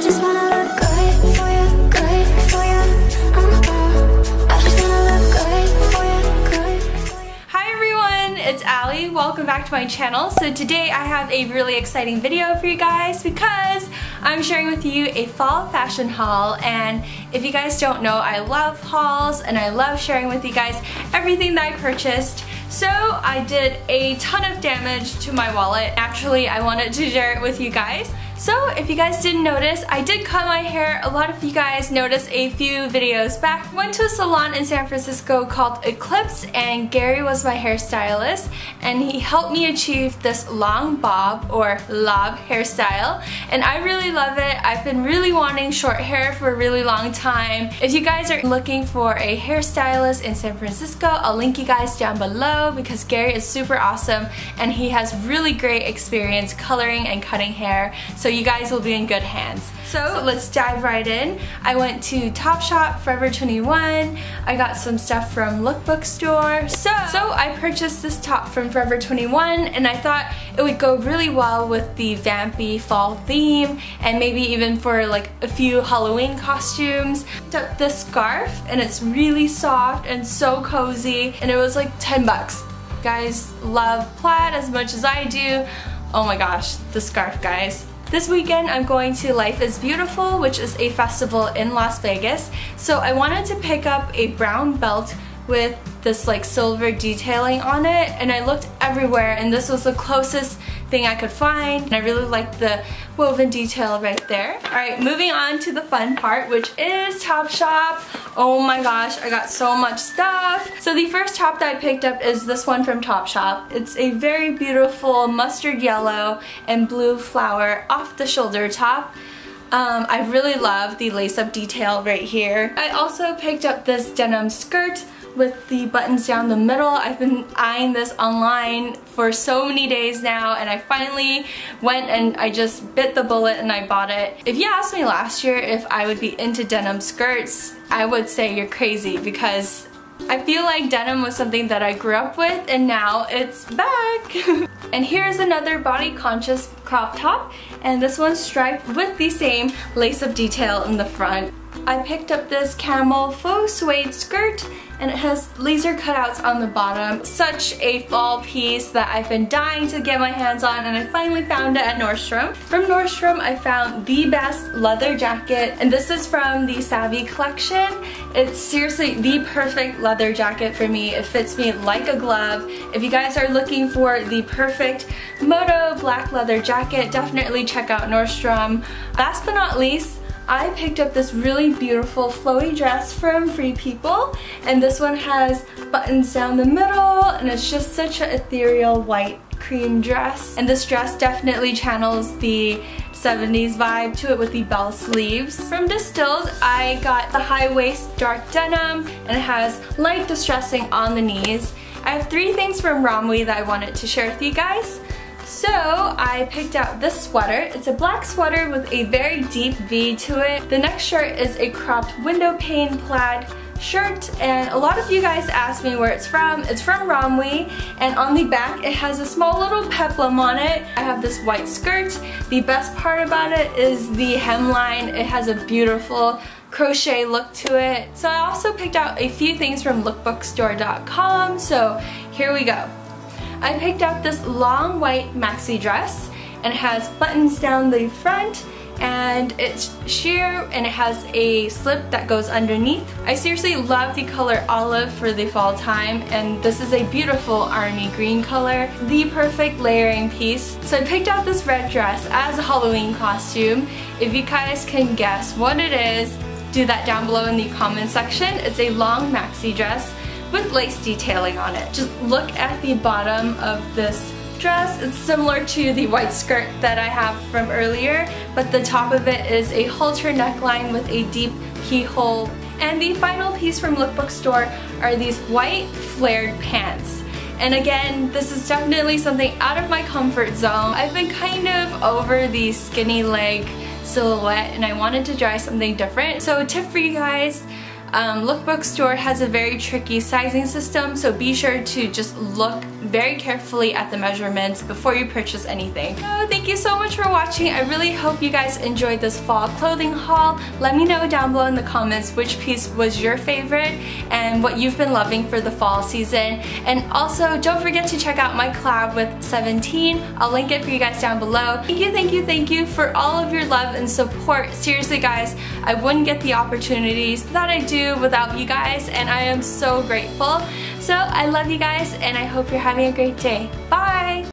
just wanna look good for you, good for you. I just wanna look good for you, good for you. Hi everyone, it's Allie. Welcome back to my channel. So today I have a really exciting video for you guys because I'm sharing with you a fall fashion haul, and if you guys don't know, I love hauls and I love sharing with you guys everything that I purchased. So I did a ton of damage to my wallet. Actually, I wanted to share it with you guys. So if you guys didn't notice, I did cut my hair. A lot of you guys noticed a few videos back. Went to a salon in San Francisco called Eclipse, and Gary was my hairstylist, and he helped me achieve this long bob or lob hairstyle, and I really love it. I've been really wanting short hair for a really long time. If you guys are looking for a hairstylist in San Francisco, I'll link you guys down below because Gary is super awesome and he has really great experience coloring and cutting hair. So you guys will be in good hands. So let's dive right in. I went to Topshop, Forever 21. I got some stuff from Lookbook Store. So I purchased this top from Forever 21 and I thought it would go really well with the vampy fall theme and maybe even for like a few Halloween costumes. I picked up this scarf and it's really soft and so cozy, and it was like 10 bucks. You guys love plaid as much as I do. Oh my gosh, the scarf, guys. This weekend I'm going to Life is Beautiful, which is a festival in Las Vegas. So I wanted to pick up a brown belt with this like silver detailing on it, and I looked everywhere and this was the closest thing I could find, and I really liked the woven detail right there. Alright, moving on to the fun part, which is Topshop. Oh my gosh, I got so much stuff. So the first top that I picked up is this one from Topshop. It's a very beautiful mustard yellow and blue flower off the shoulder top. I really love the lace-up detail right here. I also picked up this denim skirt with the buttons down the middle. I've been eyeing this online for so many days now, and I finally went and I just bit the bullet and I bought it. If you asked me last year if I would be into denim skirts, I would say you're crazy because I feel like denim was something that I grew up with and now it's back. And here's another body conscious crop top, and this one's striped with the same lace-up detail in the front. I picked up this camel faux suede skirt and it has laser cutouts on the bottom. Such a fall piece that I've been dying to get my hands on, and I finally found it at Nordstrom. From Nordstrom I found the best leather jacket, and this is from the Savvy collection. It's seriously the perfect leather jacket for me. It fits me like a glove. If you guys are looking for the perfect moto black leather jacket, definitely check out Nordstrom. Last but not least, I picked up this really beautiful flowy dress from Free People, and this one has buttons down the middle and it's just such an ethereal white cream dress, and this dress definitely channels the 70s vibe to it with the bell sleeves. From Distilled I got the high waist dark denim and it has light distressing on the knees. I have three things from Romwe that I wanted to share with you guys. So I picked out this sweater. It's a black sweater with a very deep V to it. The next shirt is a cropped window pane plaid shirt, and a lot of you guys asked me where it's from. It's from Romwe, and on the back it has a small little peplum on it. I have this white skirt. The best part about it is the hemline. It has a beautiful crochet look to it. So I also picked out a few things from lookbookstore.com, so here we go. I picked out this long white maxi dress, and it has buttons down the front and it's sheer and it has a slip that goes underneath. I seriously love the color olive for the fall time, and this is a beautiful army green color, the perfect layering piece. So I picked out this red dress as a Halloween costume. If you guys can guess what it is, do that down below in the comment section. It's a long maxi dress with lace detailing on it. Just look at the bottom of this dress. It's similar to the white skirt that I have from earlier, but the top of it is a halter neckline with a deep keyhole. And the final piece from Lookbook Store are these white flared pants. And again, this is definitely something out of my comfort zone. I've been kind of over the skinny leg silhouette and I wanted to try something different. So a tip for you guys, Lookbook Store has a very tricky sizing system, so be sure to just look very carefully at the measurements before you purchase anything. So thank you so much for watching. I really hope you guys enjoyed this fall clothing haul. Let me know down below in the comments which piece was your favorite and what you've been loving for the fall season. And also don't forget to check out my collab with 17. I'll link it for you guys down below. Thank you for all of your love and support. Seriously guys, I wouldn't get the opportunities that I do without you guys, and I am so grateful. So I love you guys, and I hope you're having a great day. Bye!